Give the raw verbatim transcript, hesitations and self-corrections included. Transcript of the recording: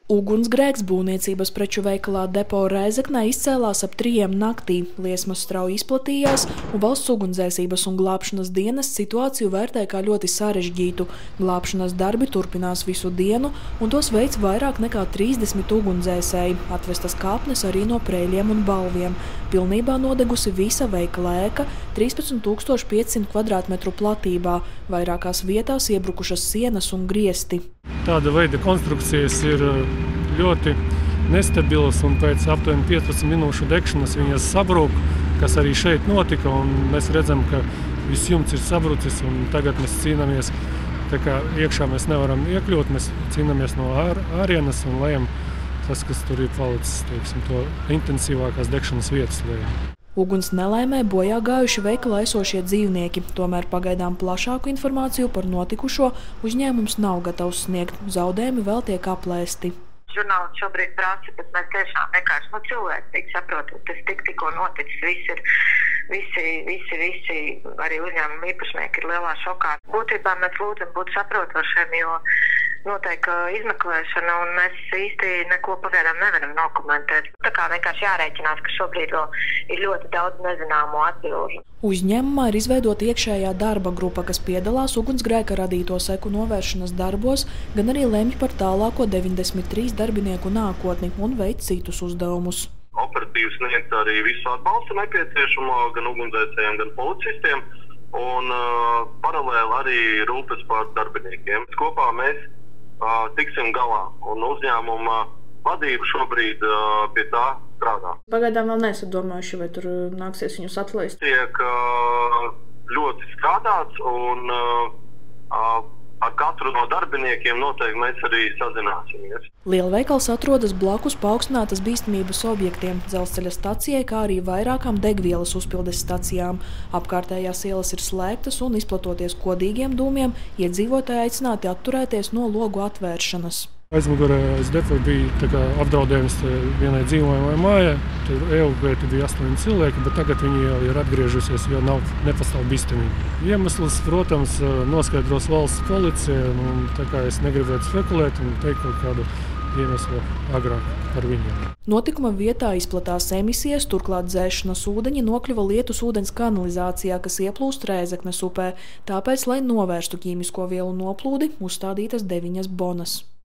Ugunsgrēks būvniecības preču veikalā Depo Rēzeknē izcēlās ap trījiem naktī. Liesmas strauji izplatījās, un Valsts ugunsdzēsības un glābšanas dienests situāciju vērtē kā ļoti sarežģītu. Glābšanas darbi turpinās visu dienu, un tos veids vairāk nekā trīsdesmit ugunsdzēsēji. Atvestas kāpnes arī no Prēļiem un Balviem. Pilnībā nodegusi visa veikala ēka trīspadsmit tūkstoši piecsimt kvadrātmetru platībā. Vairākās vietās iebrukušas sienas un griesti. Tāda veida konstrukcijas ir ļoti nestabilas, un pēc aptuveni piecpadsmit minūšu degšanas viņas sabrūk, kas arī šeit notika, un mēs redzam, ka viss jumts ir sabrucis, un tagad mēs cīnāmies, tā kā iekšā mēs nevaram iekļūt, mēs cīnāmies no ārienes un lejam tas, kas tur ir palicis, teiksim, to intensīvākās degšanas vietas lejam. Uguns nelaimē bojā gājuši veikalā esošie dzīvnieki, tomēr pagaidām plašāku informāciju par notikušo uzņēmums nav gatavs sniegt. Zaudējumi vēl tiek aplēsti. Žurnālisti šobrīd prasa, bet mēs tiešām vienkārši no cilvēcīgi saprotam, tas tik tikko noticis, visi ir, visi, visi, visi, arī uzņēmuma īpašnieki ir lielā šokā. Būtībā mēs lūdzam būt saprotošiem, jo notiek izmeklēšana, un mēs īsti neko pagaidām nevaram nokomentēt. Tā kā vienkārši jārēķinās, ka šobrīd vēl ir ļoti daudz nezināmo atbilžu. Uzņēmumā ir izveidota iekšējā darba grupa, kas piedalās ugunsgrēka radīto seku novēršanas darbos, gan arī lemj par tālāko deviņdesmit trīs darbinieku nākotni un veic citus uzdevumus. Operatīvi sniegt arī visu atbalstu nepieciešamo gan ugunsdzēsējiem, gan policistiem, un uh, paralēli arī rūpes par darbiniekiem. Kopā mēs uh, tiksim galā, un uzņēmuma vadība šobrīd uh, pie tā strādā. Pagaidām vēl neesat domājuši, vai tur nāksies viņus atlaist? Tiek uh, ļoti strādāts, un uh, ar katru no darbiniekiem noteikti mēs arī sazināsimies. Lielveikals atrodas blakus paaugstinātas bīstamības objektiem, dzelzceļa stacijai, kā arī vairākām degvielas uzpildes stacijām. Apkārtējās ielas ir slēgtas, un izplatoties kodīgiem dūmiem, iedzīvotāji aicināti atturēties no logu atvēršanas. Aizmugurē aiz depo bija tā kā apdraudējums vienai dzīvojamai mājai. Tur evakuēti bija astoņi cilvēki, bet tagad viņi jau ir atgriežusies, jo nav nepastāv bīstamība. Iemesls, protams, noskaidros valsts policija, un tā kā es negribētu spekulēt un teikt kaut kādu iemeslu agrāk par viņiem. Notikuma vietā izplatās emisijas, turklāt dzēšanas ūdeņi nokļuva lietus ūdens kanalizācijā, kas ieplūst Rēzeknes upē. Tāpēc, lai novērstu ķīmisko vielu noplūdi, uzstādītas deviņas bonas.